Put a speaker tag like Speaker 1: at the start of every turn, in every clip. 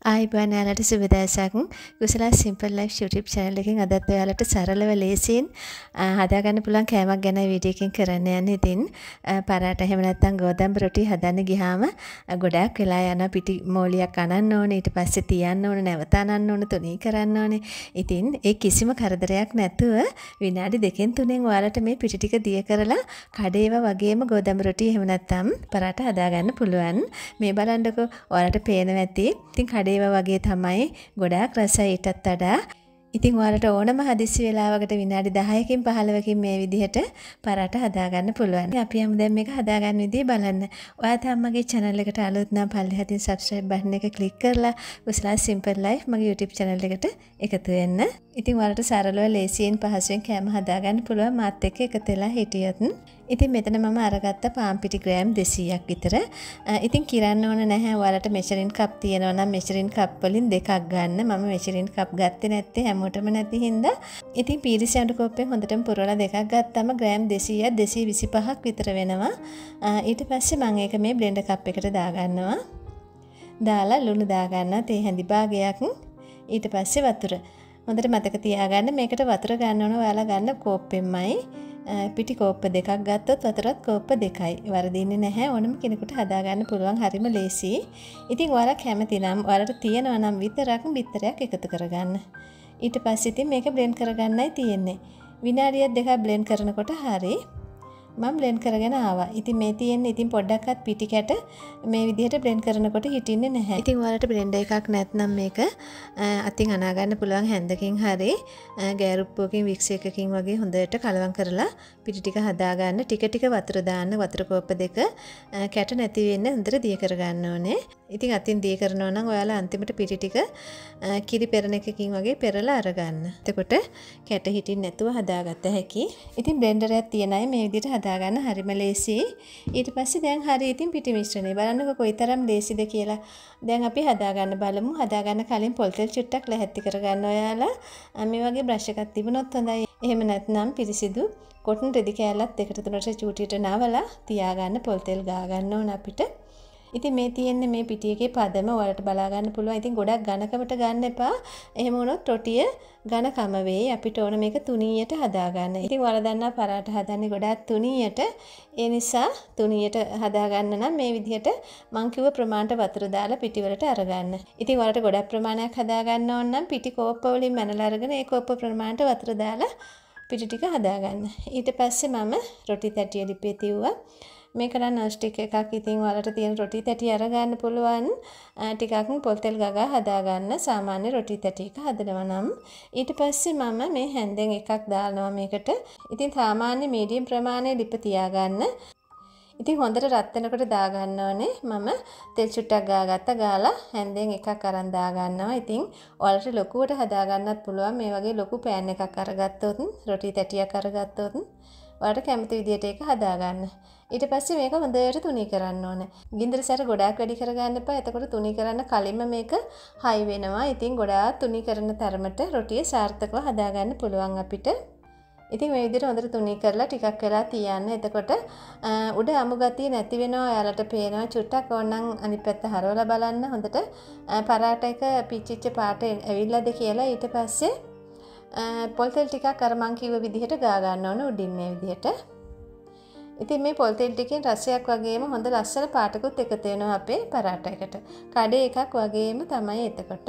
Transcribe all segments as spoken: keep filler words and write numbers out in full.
Speaker 1: ආයිබෝන් යාලට සුබ දවසක්. කුසල සිම්පල් ලයිෆ් YouTube channel එකෙන් අදත් ඔයාලට සරලව ලේසියෙන් හදාගන්න පුළුවන් කෑමක් ගැන වීඩියෝ එකකින් කරන්න යන්නේ. ඉතින් පරාට එහෙම නැත්නම් ගෝතම්බ රොටි හදන්න ගියාම ගොඩාක් වෙලා යනවා. පිටි මෝලියක් අනන්න ඕනේ, ඊට පස්සේ තියන්න ඕනේ, නැවත අනන්න ඕනේ, තුනී කරන්න ඕනේ. ඉතින් ඒ කිසිම කරදරයක් නැතුව විනාඩි දෙකෙන් තුනෙන් ඔයාලට මේ පිටි ටික දිය කරලා කඩේව වගේම ගෝතම්බ රොටි එහෙම නැත්නම් පරාට හදාගන්න පුළුවන්. මේ බලන්නකෝ ඔයාලට පේනවා ඇති. ඉතින් කඩේ ඒවා වගේ තමයි ගොඩාක් රසයි ඊටත් වඩා. ඉතින් ඔයාලට ඕනම හදිස්සි වෙලාවකට විනාඩි දහයකින් පහළොවකින් මේ විදිහට පරාට හදාගන්න පුළුවන්. අපි යමු දැන් මේක හදාගන්න විදිය බලන්න. ඔයා තාමගේ channel එකට අලුත් නම් පල්ලෙහාටින් subscribe button එක click කරලා කුසල simple life මගේ YouTube channel එකට එකතු වෙන්න. ඉතින් ඔයාලට සරලව ලේසියෙන් පහසුවෙන් කෑම හදාගන්න පුළුවන් මාත් එක්ක එකතු වෙලා හිටියොත්. ඉතින් මෙතන මම අරගත්ත පාන් පිටි ග්‍රෑම් දෙසීයක් විතර. ඉතින් කිරන්න ඕන නැහැ. ඔයාලට measuring cup තියෙනවා නම් measuring cup වලින් දෙකක් ගන්න. මම measuring cup ගත්තේ නැත්තේ හැමෝටම නැති හින්දා. ඉතින් පීරිස් යඬු කෝප්පෙන් හොඳටම පුරවලා දෙකක් ගත්තාම ග්‍රෑම් දෙසීයක් දෙසීය විසිපහක් විතර වෙනවා. ඊට පස්සේ මම ඒක මේ බ්ලෙන්ඩර් කප් එකට දාගන්නවා. දාලා ලුණු දාගන්නවා තේ හැඳි භාගයක්. ඊට පස්සේ වතුර. හොඳට මතක තියාගන්න මේකට වතුර ගන්න ඕන ඔයාලා ගන්න කෝප්පෙන්මයි. පිටි කෝප්ප දෙකක් ගත්තොත් වතුරත් කෝප්ප දෙකයි. වරදින්නේ නැහැ. ඕනම කෙනෙකුට හදාගන්න පුළුවන්. හරිම ලේසි. ඉතින් ඔයාලා කැමති නම් ඔයාලට තියෙනවා නම් විතරක් බිත්තරයක් එකතු කරගන්න. ඊට පස්සේ ඉතින් මේක බ්ලෙන්ඩ් කරගන්නයි තියෙන්නේ. විනාඩියක් දෙකක් බ්ලෙන්ඩ් කරනකොට හරි මම බ්ලෙන්ඩ් කරගෙන ආවා. ඉතින් මේ තියෙන්නේ ඉතින් පොඩ්ඩක්වත් පිටි කැට මේ විදිහට බ්ලෙන්ඩ් කරනකොට හිටින්නේ නැහැ. ඉතින් ඔයාලට බ්ලෙන්ඩර් එකක් නැත්නම් මේක අතින් අනා ගන්න පුළුවන් හැන්දකින් හරි ගෑරුප්පුවකින් වික්ස් එකකින් වගේ හොඳට කලවම් කරලා පිටි ටික හදා ගන්න. ටික ටික වතුර දාන්න. වතුර කෝප්ප දෙක කැට නැති වෙන්න හොඳට දිය කර ගන්න ඕනේ. ඉතින් අතින් දිය කරනවා නම් ඔයාලා අන්තිමට පිටි ටික කිරි පෙරණ එකකින් වගේ පෙරලා අරගන්න. එතකොට කැට හිටින්න නැතුව හදාගත්ත හැකි. ඉතින් බ්ලෙන්ඩර් එකක් තියන අය මේ විදිහට හදාගන්න හරිම ලේසි. ඊට පස්සේ දැන් හරි ඉතින් පිටි මිශ්‍රණය බලන්නකො කොයිතරම් ලේසිද කියලා. දැන් අපි හදාගන්න බලමු. හදාගන්න කලින් පොල් තෙල් චුට්ටක් ලැහැත්ති කරගන්න ඔයාලා. මේ වගේ බ්‍රෂ් එකක් තිබුණොත් හොඳයි. එහෙම නැත්නම් පිරිසිදු කොටන් රෙදි කෑල්ලක් දෙකට තුනට චූටියට නවලා තියාගන්න පොල් තෙල් ගා ගන්න ඕන අපිට. ඉතින් මේ තියෙන්නේ මේ පිටි එකේ පදම ඔයාලට බලා ගන්න පුළුවන්. ඉතින් ගොඩක් ඝනකමට ගන්න එපා. එහෙම වුණොත් රොටිය ඝනකම වෙයි. අපිට ඕන මේක තුනීයට හදා ගන්න. ඉතින් ඔයාලා දන්නා පරාට හදන්නේ ගොඩක් තුනීයට. ඒ නිසා තුනීයට හදා ගන්න නම් මේ විදිහට මං කිව්ව ප්‍රමාණයට වතුර දාලා පිටි වලට අරගන්න. ඉතින් ඔයාලට ගොඩක් ප්‍රමාණයක් හදා ගන්න ඕන නම් පිටි කෝප්ප වලින් මැනලා අරගෙන ඒ කෝප්ප ප්‍රමාණයට වතුර දාලා පිටි ටික හදා ගන්න. ඊට පස්සේ මම රොටි තැටිය ලිපේ තියුවා. මේක නම් නොස්ටික් එකක්. ඉතින් ඔයාලට තියෙන රොටි තැටි අරගන්න පුළුවන්. ටිකක් පොල් තෙල් ගගා හදාගන්න සාමාන්‍ය රොටි තැටි එක හදනවා නම්. ඊට පස්සේ මම මේ හැන්දෙන් එකක් දානවා මේකට. ඉතින් සාමාන්‍ය මීඩියම් ප්‍රමාණයේ ලිප තියාගන්න. ඉතින් හොඳට රත් වෙනකොට දාගන්න ඕනේ. මම තෙල් චුට්ටක් ගාගත්තා. ගාලා හැන්දෙන් එකක් අරන් දාගන්නවා. ඉතින් ඔයාලට ලොකුවට හදාගන්නත් පුළුවන්. මේ වගේ ලොකු පෑන් එකක් අරගත්තොත් රොටි තැටියක් අරගත්තොත් ඔයාලට කැමති විදියට ඒක හදාගන්න. ඊට පස්සේ මේක හොඳට තුනී කරන්න ඕනේ. ගින්දර සැර ගොඩාක් වැඩි කරගන්න එපා. එතකොට තුනී කරන්න කලින්ම මේක හයි වෙනවා. ඉතින් ගොඩාක් තුනී කරන තරමට රොටිය සාර්ථකව හදාගන්න පුළුවන් අපිට. ඉතින් මේ විදිහට හොඳට තුනී කරලා ටිකක් වෙලා තියන්න. එතකොට උඩ අමු ගතිය නැති වෙනවා. ඔයාලට පේනවා චුට්ටක් ඕනනම් අනිත් පැත්ත හරවලා බලන්න. හොඳට පරාට එක පිච්චිච්ච පාට ඇවිල්ලාද කියලා. ඊට පස්සේ පොල් තෙල් ටිකක් අර මං කිව්ව විදිහට ගා ගන්න ඕන උඩින් මේ විදිහට. ඉතින් මේ පොල් තෙල් ටිකෙන් රසයක් වගේම හොඳ ලස්සන පාටකුත් එකතු වෙනවා අපේ පරාට එකට. කඩේ එකක් වගේම තමයි එතකොට.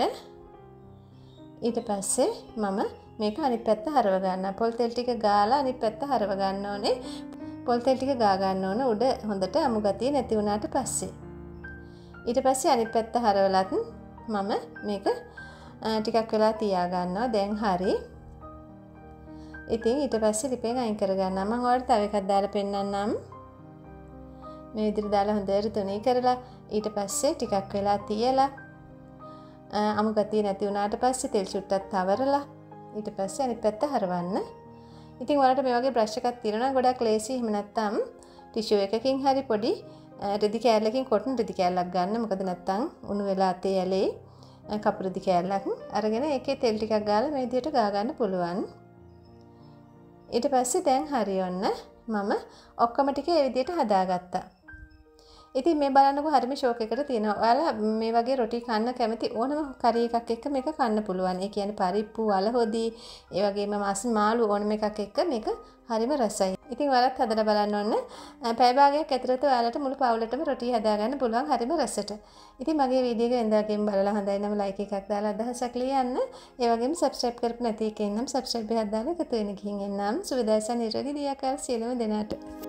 Speaker 1: ඊට පස්සේ මම මේක අනිත් පැත්ත හරව ගන්නවා. පොල් තෙල් ටික ගාලා අනිත් පැත්ත හරව ගන්න ඕනේ. පොල් තෙල් ටික ගා ගන්න ඕන උඩ හොඳට අමු ගතිය නැති වුණාට පස්සේ. ඊට පස්සේ අනිත් පැත්ත හරවලත් මම මේක ටිකක් වෙලා තියා ගන්නවා. දැන් හරි. ඉතින් ඊට පස්සේ ලිපෙන් අයින් කරගන්නවා. මම ඔයාලට තව එකක් දාලා පෙන්නන්නම්. මේ විදිහට දාලා හොඳට තුනී කරලා ඊට පස්සේ ටිකක් වෙලා තියලා අමු ගතිය නැති වුණාට පස්සේ තෙල් චුට්ටක් තවරලා ඊට පස්සේ අනිත් පැත්ත හරවන්න. ඉතින් ඔයාලට මේ වගේ බ්‍රෂ් එකක් තියෙනවා නම් ගොඩක් ලේසි. එහෙම නැත්නම් ටිෂු එකකින් හරි පොඩි රෙදි කෑල්ලකින් කොටන රෙදි කෑල්ලක් ගන්න. මොකද නැත්නම් උණු වෙලා අතේ ඇලේ කපුරු රෙදි කෑල්ලක් අරගෙන ඒකේ තෙල් ටිකක් ගාලා මේ විදිහට ගා ගන්න පුළුවන්. ඊට පස්සේ දැන් හරි ඔන්න මම ඔක්කොම ටික ඒ විදිහට හදාගත්තා. ඉතින් මේ බලන්නකො හරිම ෂෝක් එකකට තියෙනවා. ඔයාලා මේ වගේ රොටි කන්න කැමති ඕනම කරි එකක් එක්ක මේක කන්න පුළුවන්. ඒ කියන්නේ පරිප්පු, වලහොදි, ඒ වගේම මස් මාළු ඕනම එකක් එක්ක මේක හරිම රසයි. ඉතින් ඔයාලත් හදලා බලන්න ඕන. පැය භාගයක් ඇතුළත ඔයාලට මුළු පවුලටම රොටි හදාගන්න පුළුවන් හරිම රසට. ඉතින් මගේ වීඩියෝ එක වෙනදාගෙන් බලලා හොඳයි නම් ලයික් එකක් දාලා අදහසක් ලියන්න. ඒ වගේම සබ්ස්ක්‍රයිබ් කරපු නැති එකෙන් නම් සබ්ස්ක්‍රයිබ් එකක් දාලා එකතු වෙන්න ගිහින් එන්නම්. සුබ දවසක් නිරෝගී දියකල් සියලුම දෙනාට.